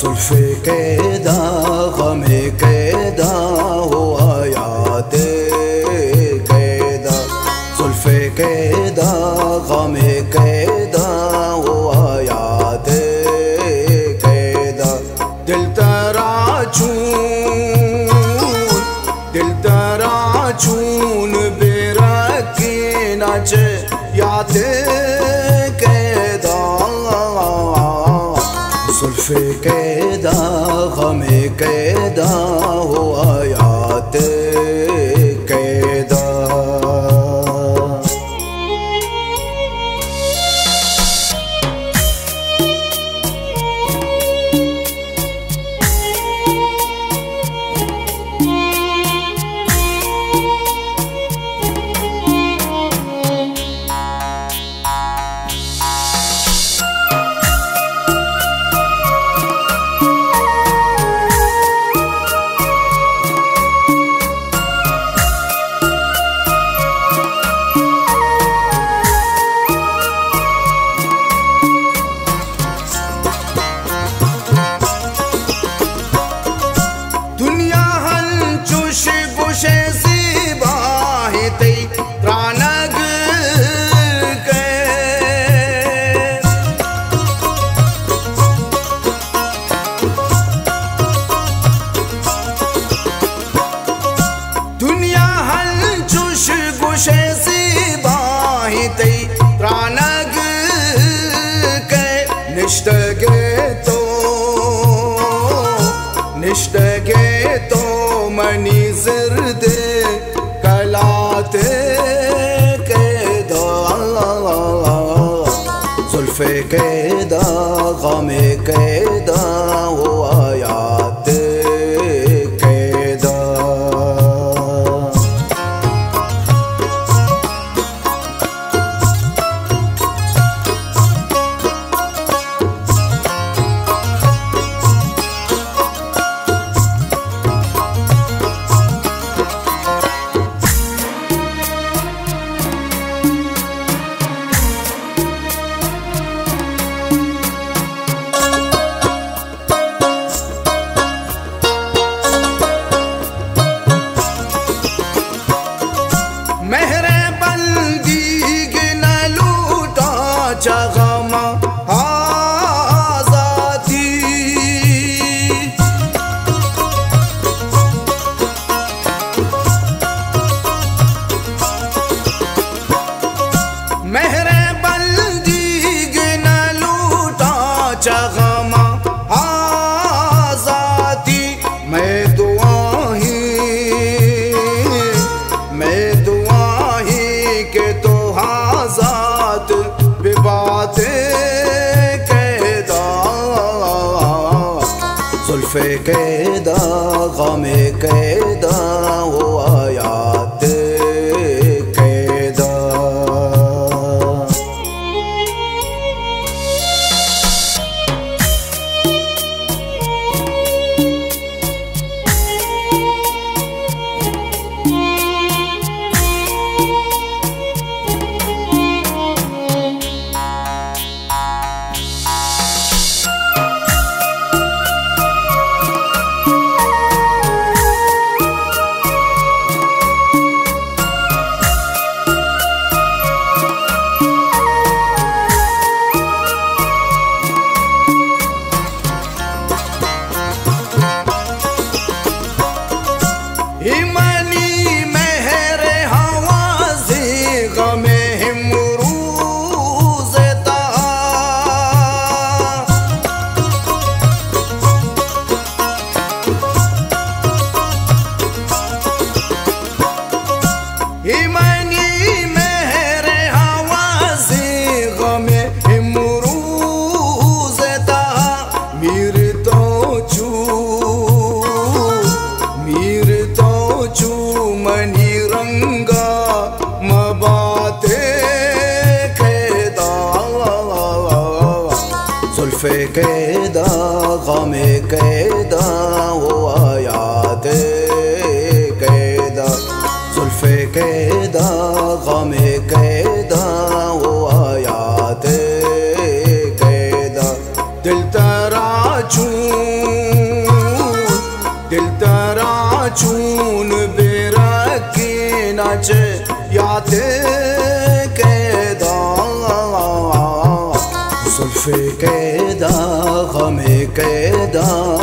जुल्फ़े कैदा ग़मे कैदा हो आयाते कैदा, जुल्फ़े कैदा ग़मे कैदा हो आयाते कैदा। दिल तरा चून बेरकी नाचे याते कैदा, जुल्फ़े कैदा ग़मे कैदा हो आयाते कैदा। निश्तगे तो मनी ज़िर्दे कलाते कैदा, जुल्फ़े कैदा ग़मे कैदा हो आयाते कैदा। जुल्फ़े कैदा ग़मे कैदा हो आयाते कैदा। जुल्फ़े कैदा ग़मे कैदा हो आयाते कैदा, जुल्फ़े कैदा ग़मे कैदा हो आयाते कैदा। दिल तरा चून كده زلفي كده غمي كده